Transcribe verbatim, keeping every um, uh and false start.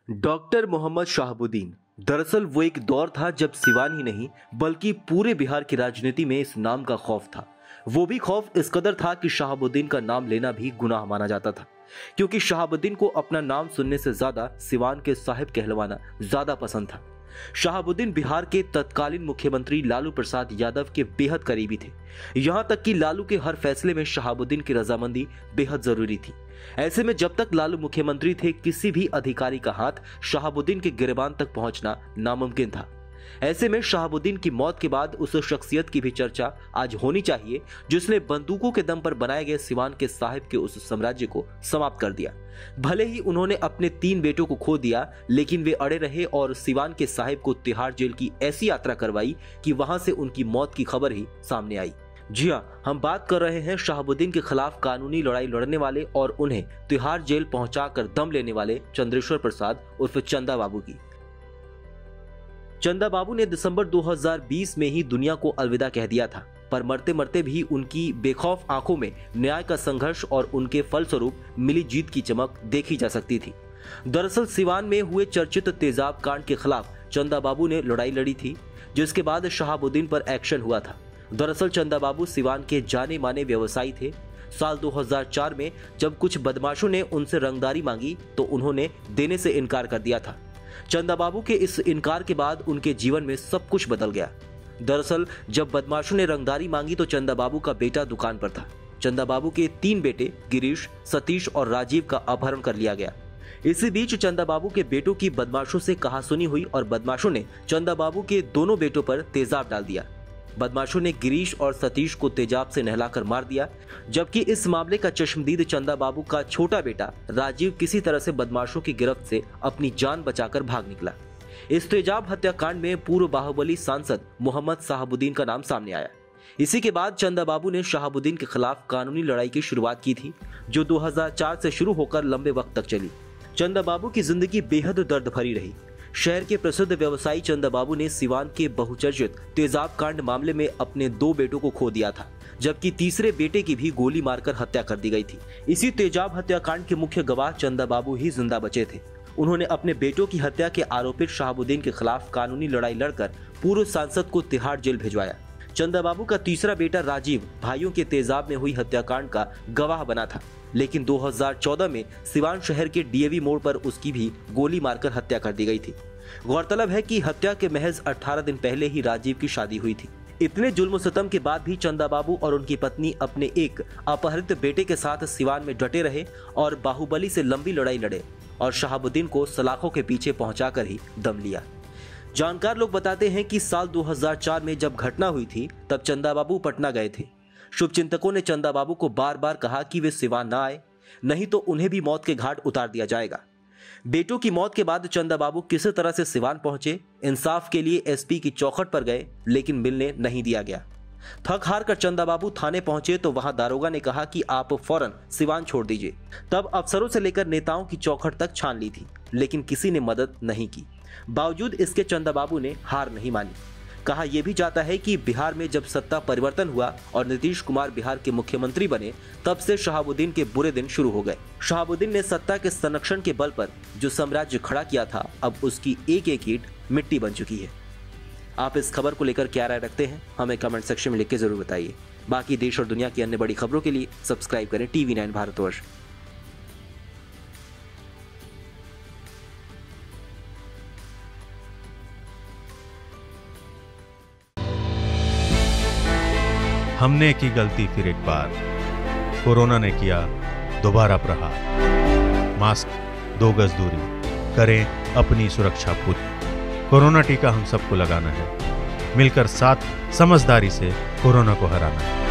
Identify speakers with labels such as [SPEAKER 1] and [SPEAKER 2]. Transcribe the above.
[SPEAKER 1] Doctor Mohammad Shahabuddin. दरअसल वो एक दौर था जब सिवान ही नहीं बल्कि पूरे बिहार की राजनीति में इस नाम का खौफ था। वो भी खौफ इस कदर था कि शहाबुद्दीन का नाम लेना भी गुनाह माना जाता था, क्योंकि शहाबुद्दीन को अपना नाम सुनने से ज्यादा सिवान के साहिब कहलवाना ज्यादा पसंद था। शहाबुद्दीन बिहार के तत्कालीन मुख्यमंत्री लालू प्रसाद यादव के बेहद करीबी थे। यहां तक कि लालू के हर फैसले में शहाबुद्दीन की रजामंदी बेहद जरूरी थी। ऐसे में जब तक लालू मुख्यमंत्री थे, किसी भी अधिकारी का हाथ शहाबुद्दीन के गिरबान तक पहुंचना नामुमकिन था। ऐसे में शहाबुद्दीन की मौत के बाद उस शख्सियत की भी चर्चा आज होनी चाहिए जिसने बंदूकों के दम पर बनाए गए सिवान के साहिब के उस साम्राज्य को समाप्त कर दिया। भले ही उन्होंने अपने तीन बेटों को खो दिया, लेकिन वे अड़े रहे और सिवान के साहिब को तिहाड़ जेल की ऐसी यात्रा करवाई कि वहां से उनकी मौत की खबर ही सामने आई। जी हाँ, हम बात कर रहे हैं शहाबुद्दीन के खिलाफ कानूनी लड़ाई लड़ने वाले और उन्हें तिहाड़ जेल पहुंचाकर दम लेने वाले चंद्रेश्वर प्रसाद उर्फ चंदा बाबू की। चंदा बाबू ने दिसंबर दो हज़ार बीस में ही दुनिया को अलविदा कह दिया था, पर मरते मरते भी उनकी बेखौफ आंखों में न्याय का संघर्ष और उनके फलस्वरूप मिली जीत की चमक देखी जा सकती थी। दरअसल सिवान में हुए चर्चित तेजाब कांड के खिलाफ चंदा बाबू ने लड़ाई लड़ी थी, जिसके बाद शहाबुद्दीन पर एक्शन हुआ था। दरअसल चंदा बाबू सिवान के जाने माने व्यवसायी थे। साल दो हज़ार चार में जब कुछ बदमाशों ने उनसे रंगदारी मांगी तो उन्होंने देने से इनकार कर दिया था। चंदा बाबू के इस इनकार के बाद उनके जीवन में सब कुछ बदल गया। दरअसल जब बदमाशों ने रंगदारी मांगी तो चंदा बाबू का बेटा दुकान पर था। चंदा बाबू के तीन बेटे गिरीश, सतीश और राजीव का अपहरण कर लिया गया। इसी बीच चंदा बाबू के बेटों की बदमाशों से कहासुनी हुई और बदमाशों ने चंदा बाबू के दोनों बेटों पर तेजाब डाल दिया। बदमाशों ने गिरीश और सतीश को तेजाब से नहलाकर मार दिया, जबकि इस मामले का चश्मदीद चंदा बाबू का छोटा बेटा राजीव किसी तरह से बदमाशों की गिरफ्त से अपनी जान बचाकर भाग निकला। इस तेजाब हत्याकांड में पूर्व बाहुबली सांसद मोहम्मद शहाबुद्दीन का नाम सामने आया। इसी के बाद चंदा बाबू ने शहाबुद्दीन के खिलाफ कानूनी लड़ाई की शुरुआत की थी, जो दो हज़ार चार से शुरू होकर लंबे वक्त तक चली। चंदा बाबू की जिंदगी बेहद दर्द भरी रही। शहर के प्रसिद्ध व्यवसायी चंदा बाबू ने सिवान के बहुचर्चित तेजाब कांड मामले में अपने दो बेटों को खो दिया था, जबकि तीसरे बेटे की भी गोली मारकर हत्या कर दी गई थी। इसी तेजाब हत्याकांड के मुख्य गवाह चंदा बाबू ही जिंदा बचे थे। उन्होंने अपने बेटों की हत्या के आरोपित शहाबुद्दीन के खिलाफ कानूनी लड़ाई लड़कर पूर्व सांसद को तिहाड़ जेल भिजवाया। चंदा बाबू का तीसरा बेटा राजीव भाइयों के तेजाब में हुई हत्याकांड का गवाह बना था, लेकिन दो हज़ार चौदह में सिवान शहर के डीएवी मोड़ पर उसकी भी गोली मारकर हत्या कर दी गई थी। गौरतलब है कि हत्या के महज अठारह दिन पहले ही राजीव की शादी हुई थी। इतने जुल्म सितम के बाद भी चंदा बाबू और उनकी पत्नी अपने एक अपहृत बेटे के साथ सिवान में डटे रहे और बाहुबली से लंबी लड़ाई लड़े और शहाबुद्दीन को सलाखों के पीछे पहुंचाकर ही दम लिया। जानकार लोग बताते हैं कि साल दो हज़ार चार में जब घटना हुई थी तब चंदा बाबू पटना गए थे। शुभचिंतकों ने चंदा बाबू को बार बार कहा कि वे सिवान ना आए, नहीं तो उन्हें भी मौत के घाट उतार दिया जाएगा। बेटों की मौत के बाद चंदा बाबू किसी तरह से सिवान पहुंचे। इंसाफ के लिए एसपी की चौखट पर गए, लेकिन मिलने नहीं दिया गया। थक हार कर चंदा बाबू थाने पहुंचे तो वहां दारोगा ने कहा कि आप फौरन सिवान छोड़ दीजिए। तब अफसरों से लेकर नेताओं की चौखट तक छान ली थी, लेकिन किसी ने मदद नहीं की। बावजूद इसके चंदा बाबू ने हार नहीं मानी। कहा यह भी जाता है कि बिहार में जब सत्ता परिवर्तन हुआ और नीतीश कुमार बिहार के मुख्यमंत्री बने, तब से शहाबुद्दीन के बुरे दिन शुरू हो गए। शहाबुद्दीन ने सत्ता के संरक्षण के बल पर जो साम्राज्य खड़ा किया था, अब उसकी एक एक ईंट मिट्टी बन चुकी है। आप इस खबर को लेकर क्या राय रखते हैं, हमें कमेंट सेक्शन में लिख के जरूर बताइए। बाकी देश और दुनिया की अन्य बड़ी खबरों के लिए सब्सक्राइब करें टीवी नाइन भारतवर्ष।
[SPEAKER 2] हमने की गलती फिर एक बार, कोरोना ने किया दोबारा प्रहार। मास्क, दो गज दूरी, करें अपनी सुरक्षा पूरी। कोरोना टीका हम सबको लगाना है, मिलकर साथ समझदारी से कोरोना को हराना है।